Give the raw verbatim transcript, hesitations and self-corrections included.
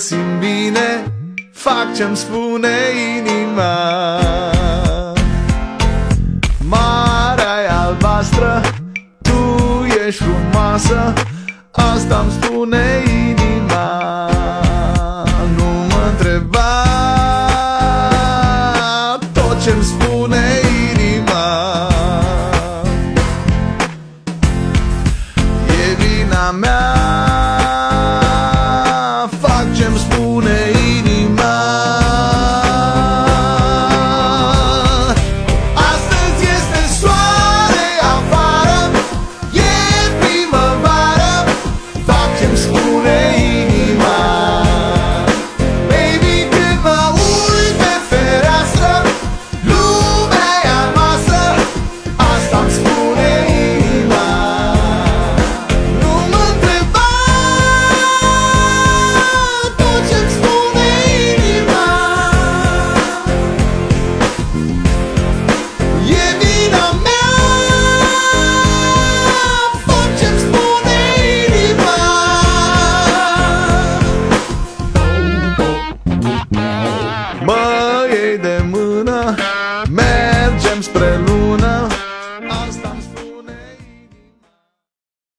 simt bine, fac ce-mi spune inima. Marea e albastră, tu ești frumoasă, asta-mi spune inima. Nu mă întreba tot ce-mi spune inima. E vina mea, fac ce-mi spune inima. Astăzi este soare afară, e primăvară, fac ce-mi spune inima. Baby, când mă uit pe fereastră, lumea e a noastră, asta-mi spune inima. Nu mă întreba tot ce-mi spune inima. E vina mea, fac ce-mi spune inima. Mă iei de mână, mergem spre lume.